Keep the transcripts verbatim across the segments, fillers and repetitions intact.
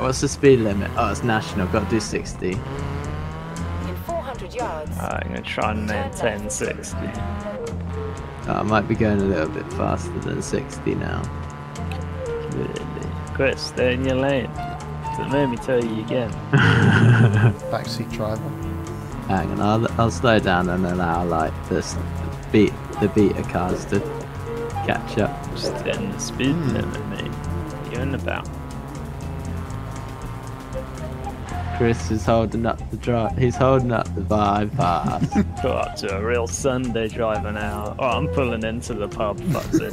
What's the speed limit? Oh, it's national. Got to do sixty. In four hundred yards. Right, I'm gonna try and maintain sixty. Oh, I might be going a little bit faster than sixty now. Really? Chris, stay in your lane. Don't make me tell you again. Backseat driver. Hang on, I'll, I'll slow down and allow like this beat the beta cars to catch up. Just in the speed limit, mate. What are you in about? Chris is holding up the drive. He's holding up the bypass. Got up to a real Sunday driver now. Oh, I'm pulling into the pub. Fuck it.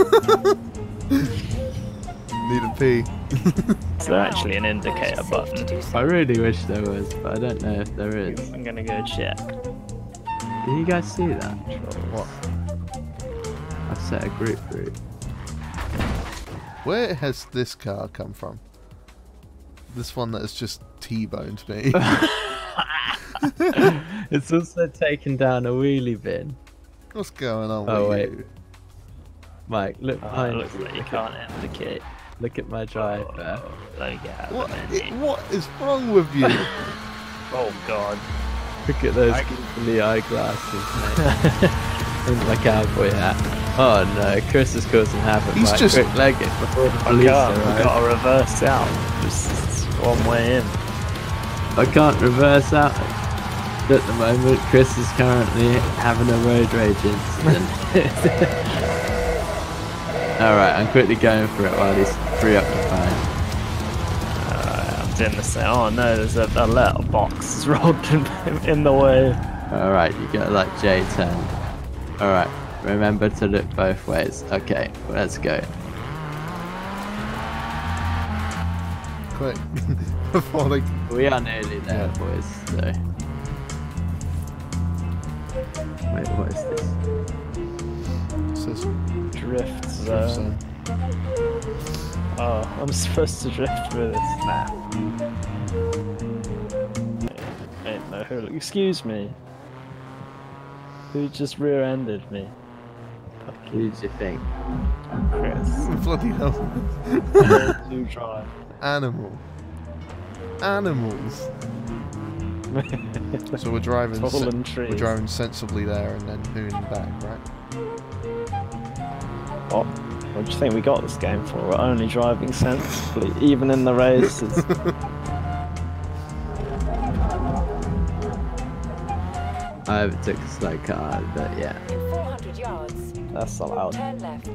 Need a pee. Is there actually an indicator button? I really wish there was, but I don't know if there is. I'm gonna go check. Can you guys see that? What? I've set a group route. Where has this car come from? This one that has just T-boned me. It's also taken down a wheelie bin. What's going on Oh, with wait. you? Mike, look Oh, it behind looks you. like you can't indicate. Look at my driver. Oh, let me get out What, of i- it. what is wrong with you? Oh god. Look at those I- googly eyeglasses, mate. And my cowboy hat. Oh no, Chris is causing havoc. He's Mike, just- quick leg it before the I police can't. I've arrive. got to reverse out. Just one way in. I can't reverse out at the moment. Chris is currently having a road rage incident. Alright, I'm quickly going for it while he's preoccupied. Uh, I'm doing the same. Oh no, there's a, a letterbox rolled in, in the way. Alright, you got like J ten. Alright, remember to look both ways. Okay, let's go. Quick. Before they... We are nearly there, boys, so. Wait, what is this? Says Drift drift zone. zone. Oh, I'm supposed to drift with this. Nah. Ain't no hurl. Excuse me. Who just rear-ended me? Who do you think? Chris. Bloody hell. You drive. Animal. Animals. So we're driving. Fallen sen- trees. we're driving sensibly there and then hooning back, right? What? What do you think we got this game for? We're only driving sensibly, even in the races. I overtook a slow car, but yeah. In four hundred yards. That's allowed. Turn left.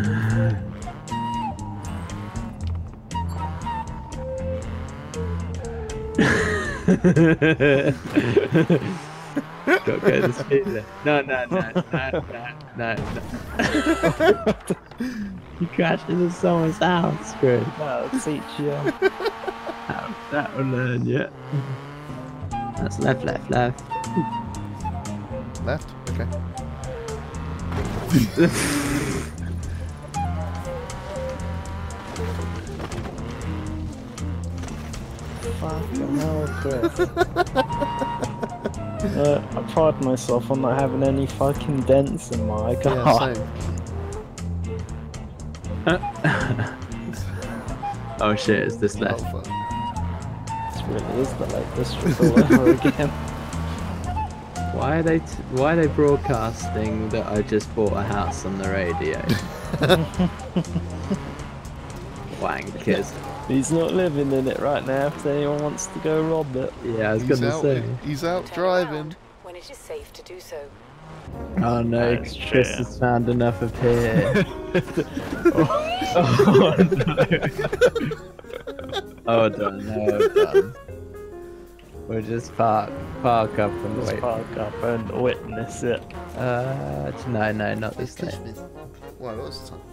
Don't go the speed limit. No, no, no, no, no, no, no. You crashed into someone's house, Chris. That'll teach you. That, that will learn you. That's left, left, left. Left? Okay. Fucking hell, Chris. uh, I pride myself on not having any fucking dents in my car. Yeah, same. Oh shit, is this Oh, left? fuck. This really is the Lake District all over again. Why are they t why are they broadcasting that I just bought a house on the radio? Wankers. He's not living in it right now if anyone wants to go rob it. Yeah, I was He's gonna out, say. he's out Turn driving. around when it is safe to do so. Oh no, That's Chris true. has found enough up here. Oh no. Hold on, no, hold on. We'll just park, park up and Just wait. park up and witness it. Uh, no, no, not this thing. Why, what was the time?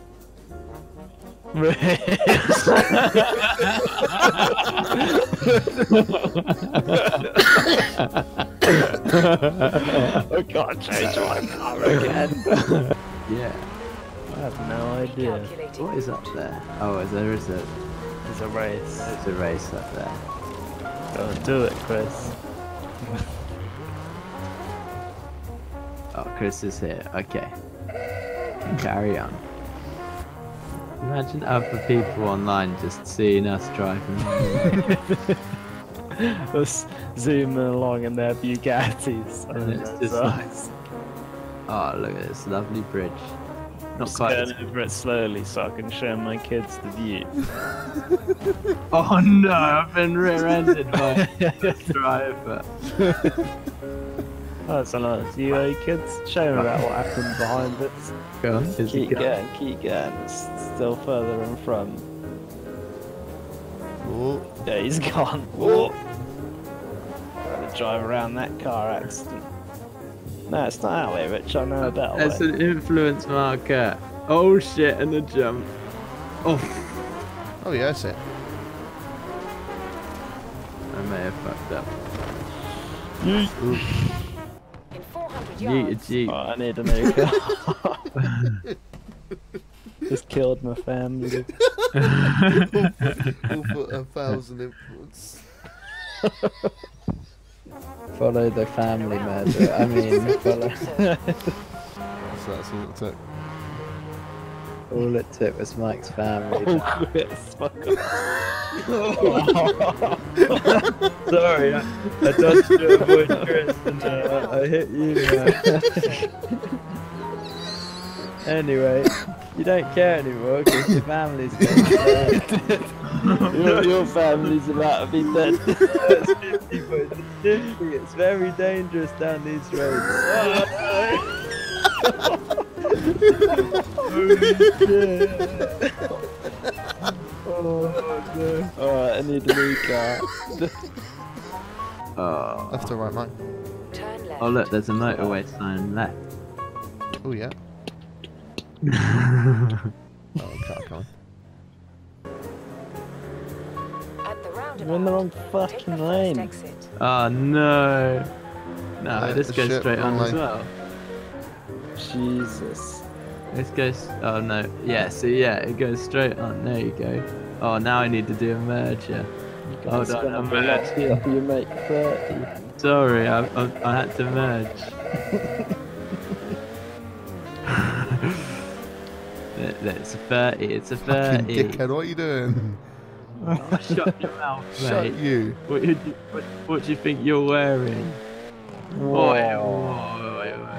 I can't change my car again. Yeah. I have no idea. Calculating What is up there? Oh, there is a, There's a race. there's a race up there. Go and do it, Chris. Oh, Chris is here. Okay. Carry on. Imagine other people online just seeing us driving. Us zooming along in their Bugattis. And it's just like, oh, look at this lovely bridge. Not Just quite. going over it slowly so I can show my kids the view. Oh no, I've been rear-ended by a driver. Oh, it's a nice view, eh, kids? Show them about what happened behind it. Go on, is Keep it going? going, keep going. It's still further in front. Oh, Yeah, he's gone. oh. Gotta drive around that car accident. No, it's not that way, Rich. I know a better That's way. an influence marker. Oh shit, and a jump. Oh, Oh yeah, I see it. I may have fucked up. Ooh. In four hundred Yeet a yards, jeep. Oh, I need a new car. Just killed my family. All for a thousand influence. Follow the family murder. I mean, follow. So that's all it took. All it took was Mike's family. Oh, yes, fuck Sorry, I, I dodged to avoid Chris and uh, I hit you. Man. Anyway, you don't care anymore because your family's dead. your, your family's about to be dead. It's fifty, but it's fifty. It's very dangerous down these roads. Oh no. Alright, I need a new car. Oh. Left or right, Mike? turn left. Oh look, there's a motorway sign left. Oh yeah. Oh, okay, come on. At the roundabout, You're in the wrong take the fucking first lane. exit. Oh no. No, Uh, this goes shit, straight on wrong as lane. well. Jesus. This goes. Oh no. Yeah. So yeah, it goes straight on. There you go. Oh, now I need to do a merger. Hold It's on, gonna I'm be merged. lucky if you make thirty. Sorry, I, I, I had to merge. It- It's a thirty. It's a Fucking thirty. dickhead, what are you doing? Oh, shut your mouth, Shut mate. you. What, do you, what, what do you think you're wearing? Oi, oi, oi, oi.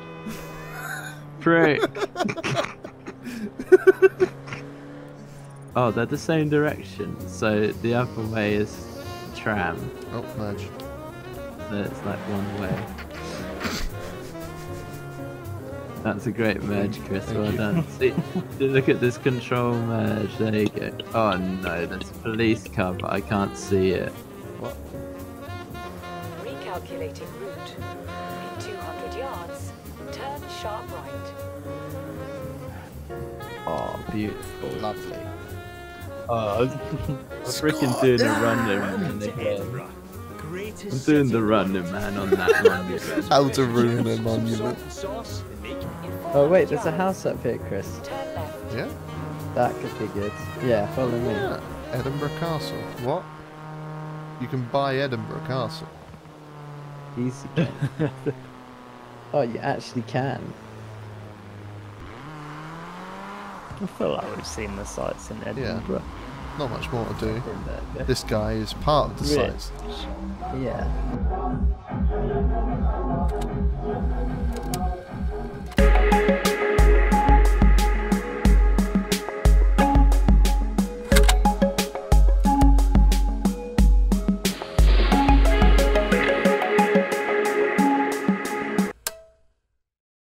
Prick. Oh, they're the same direction. So the other way is tram. Oh, merge. So it's like one way. That's a great merge, Chris. Thank Well you. done. See, look at this control merge. There you go. Oh no, there's a police car, but I can't see it. What? Recalculating route. In two hundred yards, turn sharp right. Oh, beautiful. Lovely. Oh, I was, I was freaking doing a running man again. I'm doing the running man on that monument. How to ruin a monument. Oh wait, there's a house up here, Chris. Turn left. Yeah? That could be good. Yeah, follow me. Yeah. Edinburgh Castle. What? You can buy Edinburgh Castle. Easy. Oh, you actually can. I feel like we've seen the sights in Edinburgh. Not much more to do. In there. This guy is part of the Rich. sites. Yeah.